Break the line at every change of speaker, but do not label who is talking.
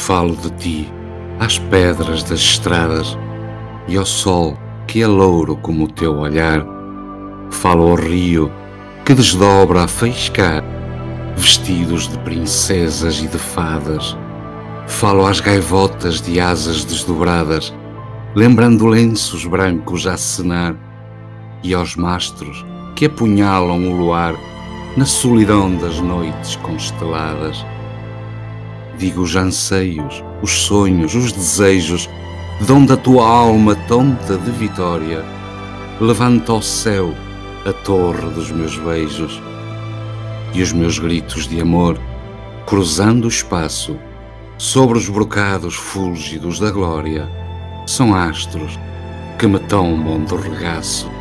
Falo de ti às pedras das estradas e ao sol que é louro como o teu olhar. Falo ao rio que desdobra a faiscar, vestidos de princesas e de fadas. Falo às gaivotas de asas desdobradas, lembrando lenços brancos a acenar, e aos mastros que apunhalam o luar na solidão das noites consteladas. Digo os anseios, os sonhos, os desejos, de onde a tua alma tonta de vitória levanta ao céu a torre dos meus beijos. E os meus gritos de amor, cruzando o espaço, sobre os brocados fúlgidos da glória, são astros que me tombam do regaço.